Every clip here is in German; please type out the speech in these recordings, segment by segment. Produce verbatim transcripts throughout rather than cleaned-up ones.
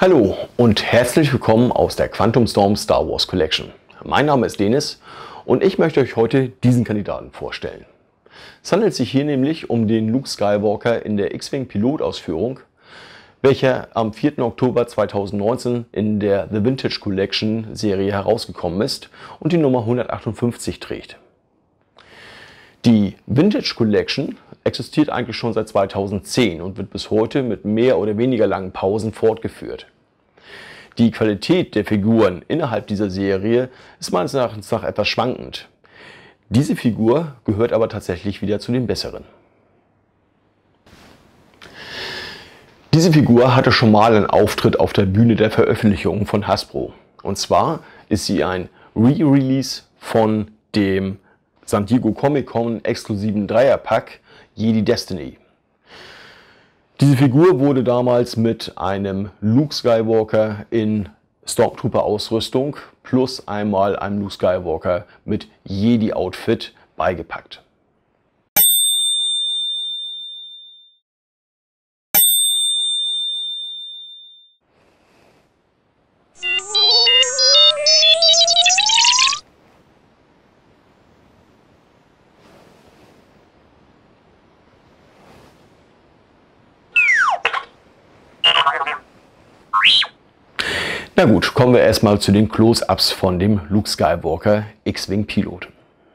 Hallo und herzlich willkommen aus der Quantum Storm Star Wars Collection. Mein Name ist Denis und ich möchte euch heute diesen Kandidaten vorstellen. Es handelt sich hier nämlich um den Luke Skywalker in der X-Wing Pilotausführung, welcher am vierten Oktober zweitausendneunzehn in der The Vintage Collection Serie herausgekommen ist und die Nummer hundertachtundfünfzig trägt. Die Vintage Collection existiert eigentlich schon seit zweitausendzehn und wird bis heute mit mehr oder weniger langen Pausen fortgeführt. Die Qualität der Figuren innerhalb dieser Serie ist meines Erachtens nach etwas schwankend. Diese Figur gehört aber tatsächlich wieder zu den besseren. Diese Figur hatte schon mal einen Auftritt auf der Bühne der Veröffentlichung von Hasbro. Und zwar ist sie ein Re-Release von dem San Diego Comic-Con exklusiven Dreierpack Jedi Destiny. Diese Figur wurde damals mit einem Luke Skywalker in Stormtrooper-Ausrüstung plus einmal einem Luke Skywalker mit Jedi-Outfit beigepackt. Na gut, kommen wir erstmal zu den Close-Ups von dem Luke Skywalker X-Wing Pilot.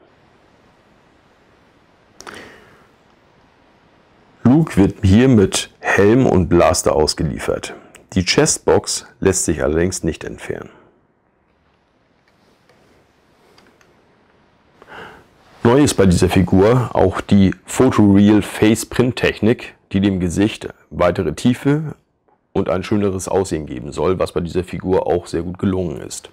Luke wird hier mit Helm und Blaster ausgeliefert. Die Chestbox lässt sich allerdings nicht entfernen. Neu ist bei dieser Figur auch die Photoreal Face Print Technik, die dem Gesicht weitere Tiefe und ein schöneres Aussehen geben soll, was bei dieser Figur auch sehr gut gelungen ist.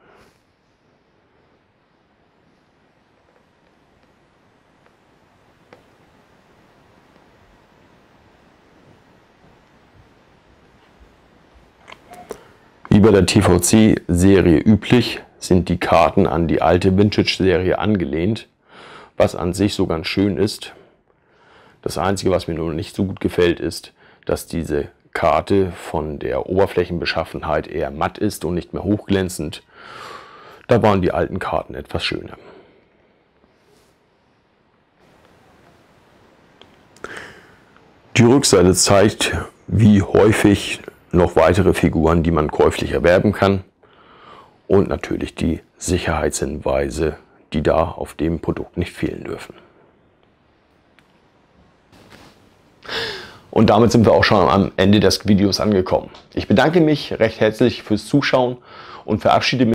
Wie bei der T V C-Serie üblich, sind die Karten an die alte Vintage-Serie angelehnt, was an sich so ganz schön ist. Das Einzige, was mir nur nicht so gut gefällt, ist, dass diese Karte von der Oberflächenbeschaffenheit eher matt ist und nicht mehr hochglänzend. Da waren die alten Karten etwas schöner. Die Rückseite zeigt, wie häufig noch weitere Figuren, die man käuflich erwerben kann, und natürlich die Sicherheitshinweise, die da auf dem Produkt nicht fehlen dürfen. Und damit sind wir auch schon am Ende des Videos angekommen. Ich bedanke mich recht herzlich fürs Zuschauen und verabschiede mich